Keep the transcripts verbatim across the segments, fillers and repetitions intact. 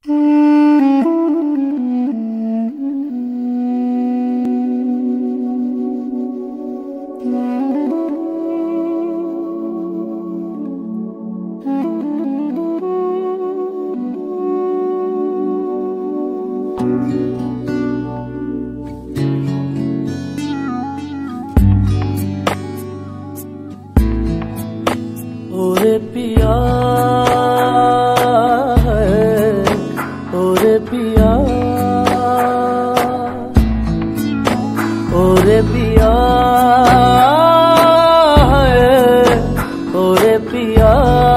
ओरे पिया है, ओरे पिया, ओरे पिया है, ओरे पिया,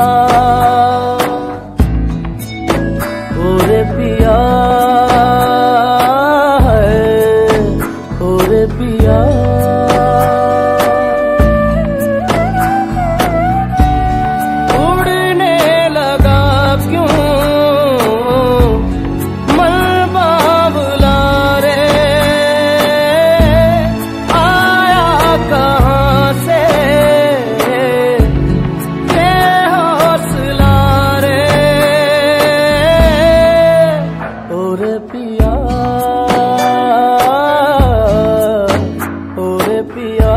ओरे पिया है, ओरे पिया। ओरे पिया, ओरे पिया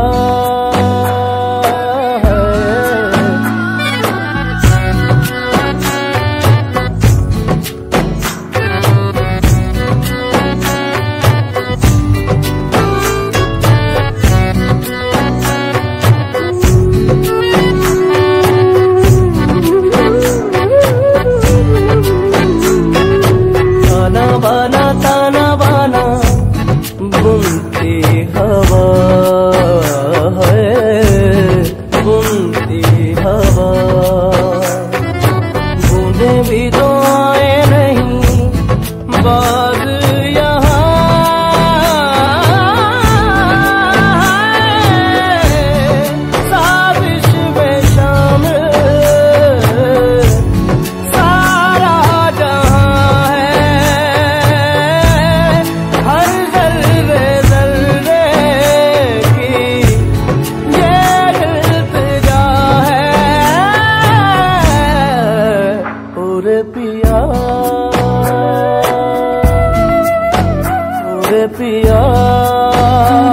बाना ताना बाना बुनती हवा है, बुनती हवा, बूंदे भी तो आए नहीं बाज यहाँ, साबिश में शामिल सारा जहाँ ओरे पिया, ओरे पिया।